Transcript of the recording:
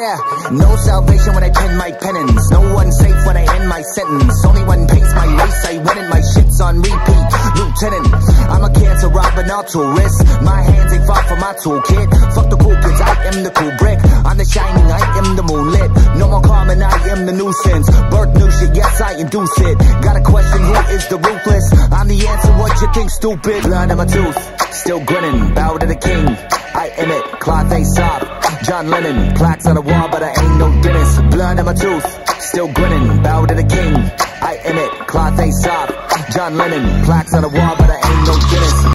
Yeah, no salvation when I pen my penance. No one safe when I end my sentence. Only one pace my race, I win it. My shit's on repeat, Lieutenant. I'm a cancer robber, not tourist. My hands ain't far from my toolkit. Fuck the cool kids, I am the cool brick. I'm the shining, I am the moonlit. No more calm and I am the nuisance. Birth new shit, yes I induce it. Got a question, who is the ruthless? I'm the answer, what you think, stupid? Blood in my tooth, still grinning, bow to the king. I am it, cloth ain't soft. John Lennon, plaques on the wall, but I ain't no dentist. Blood in my tooth, still grinning, bow to the king. I am it, cloth ain't soft. John Lennon, plaques on the wall, but I ain't no dentist.